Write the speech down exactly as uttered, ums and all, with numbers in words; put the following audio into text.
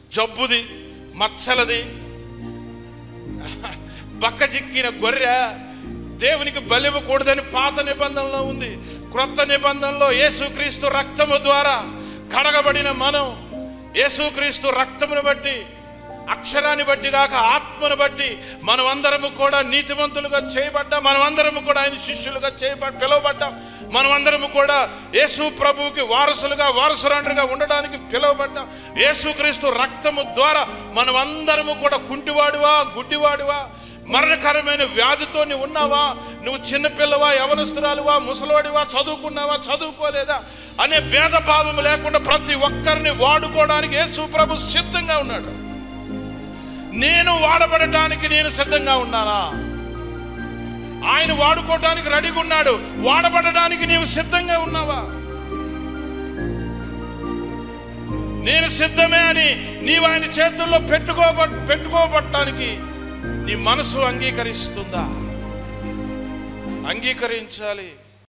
జబ్బుది, మచ్చలది, బక్కజిక్కిన గొర్రె దేవునికి బలివ్వకూడదని పాత నిబంధనలో ఉంది. క్రొత్త నిబంధనలో యేసుక్రీస్తు రక్తము ద్వారా కడగబడిన మనం యేసుక్రీస్తు రక్తమును బట్టి, అక్షరాన్ని బట్టి కాక ఆత్మను బట్టి మనం అందరము కూడా నీతివంతులుగా చేయబడ్డాం. మనం అందరము కూడా ఆయన శిష్యులుగా చేయబ పిలువబడ్డాం. మనం అందరము కూడా యేసు ప్రభువుకి వారసులుగా వారసురాండ్రుగా ఉండడానికి పిలువబడ్డాం. యేసుక్రీస్తు రక్తము ద్వారా మనం అందరము కూడా కుంటివాడివా, గుడ్డివాడివా, మరణకరమైన వ్యాధితో నువ్వు ఉన్నావా, నువ్వు చిన్నపిల్లవా, యవనస్తురాలువా, ముసలివాడివా, చదువుకున్నావా, చదువుకోలేదా అనే భేదభావం లేకుండా ప్రతి ఒక్కరిని వాడుకోవడానికి యేసు ప్రభు సిద్ధంగా ఉన్నాడు. నేను వాడబడటానికి నేను సిద్ధంగా ఉన్నానా? ఆయన వాడుకోవడానికి రెడీగా ఉన్నాడు. వాడబడడానికి నీవు సిద్ధంగా ఉన్నావా? నేను సిద్ధమే అని నీవు ఆయన చేతుల్లో పెట్టుకోబ పెట్టుకోబట్టడానికి నీ మనసు అంగీకరిస్తుందా? అంగీకరించాలి.